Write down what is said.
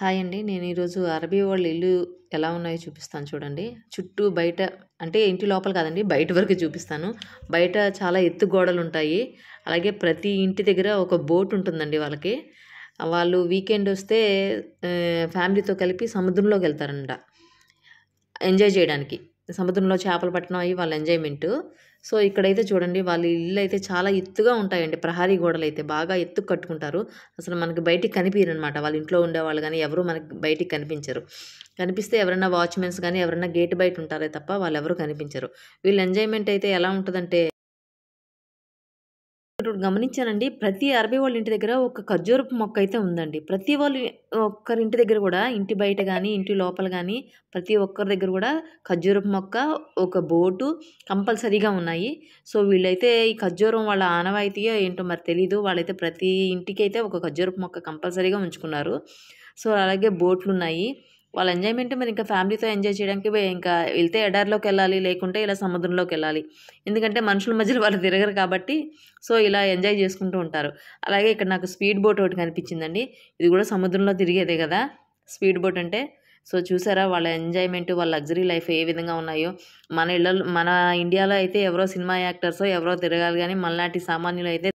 Hi అండి. నేను ఈరోజు అరబీ వాళ్ళ ఇల్లు ఎలా ఉన్నాయో చూపిస్తాను చూడండి. చుట్టూ బయట అంటే ఇంటి లోపల కాదండి, బయట వరకు చూపిస్తాను. బయట చాలా ఎత్తు గోడలుంటాయి. అలాగే ప్రతి ఇంటి దగ్గర ఒక బోట్ ఉంటుందండి వాళ్ళకి. వాళ్ళు వీకెండ్ వస్తే ఫ్యామిలీతో కలిపి సముద్రంలోకెళ్తారంట ఎంజాయ్ చేయడానికి. సముద్రంలో చేపలు పట్టడం అయి వాళ్ళ ఎంజాయ్‌మెంటు. సో, ఇక్కడైతే చూడండి వాళ్ళ ఇళ్ళైతే చాలా ఎత్తుగా ఉంటాయండి. ప్రహరీ గోడలైతే బాగా ఎత్తుకు కట్టుకుంటారు. అసలు మనకి బయటికి కనిపియరనమాట. వాళ్ళ ఇంట్లో ఉండేవాళ్ళు గానీ, ఎవరు మనకి బయటికి కనిపించరు. కనిపిస్తే ఎవరన్నా వాచ్‌మెన్స్ గానీ, ఎవరన్నా గేట్ బయట ఉంటారే తప్ప వాళ్ళెవరు కనిపించరు. వీళ్ళ ఎంజాయ్‌మెంట్ అయితే ఎలా ఉంటదంటే, ఇక్కడ గమనించానండి. ప్రతి అరబీ వాళ్ళ ఇంటి దగ్గర ఒక ఖర్జూరపు మొక్క అయితే ఉందండి. ప్రతి వాళ్ళు ఒక్కరి ఇంటి దగ్గర కూడా ఇంటి బయట గానీ, ఇంటి లోపల గానీ ప్రతి ఒక్కరి దగ్గర కూడా ఖర్జూరపు మొక్క, ఒక బోటు కంపల్సరీగా ఉన్నాయి. సో, వీళ్ళైతే ఈ ఖర్జూరం వాళ్ళ ఆనవాయితీయో ఏంటో మరి తెలీదు. వాళ్ళైతే ప్రతి ఇంటికైతే ఒక ఖర్జూరపు మొక్క కంపల్సరీగా ఉంచుకున్నారు. సో, అలాగే బోట్లున్నాయి. వాళ్ళ ఎంజాయ్‌మెంట్ మరి ఇంకా ఫ్యామిలీతో ఎంజాయ్ చేయడానికి ఇంకా వెళ్తే ఎడారిలోకెళ్ళాలి, లేకుంటే ఇలా సముద్రంలోకెళ్ళాలి. ఎందుకంటే మనుషుల మధ్యలో వాళ్ళు తిరగరు కాబట్టి, సో, ఇలా ఎంజాయ్ చేసుకుంటూ ఉంటారు. అలాగే ఇక్కడ నాకు స్పీడ్ బోట్ ఒకటి కనిపించిందండి. ఇది కూడా సముద్రంలో తిరిగేదే కదా! స్పీడ్ బోట్ అంటే. సో, చూసారా వాళ్ళ ఎంజాయ్‌మెంట్, వాళ్ళ లగ్జరీ లైఫ్ ఏ విధంగా ఉన్నాయో. మన ఇండియాలో అయితే ఎవరో సినిమా యాక్టర్సో ఎవరో తిరగాలి గానీ, మనలాంటి సామాన్యులైతే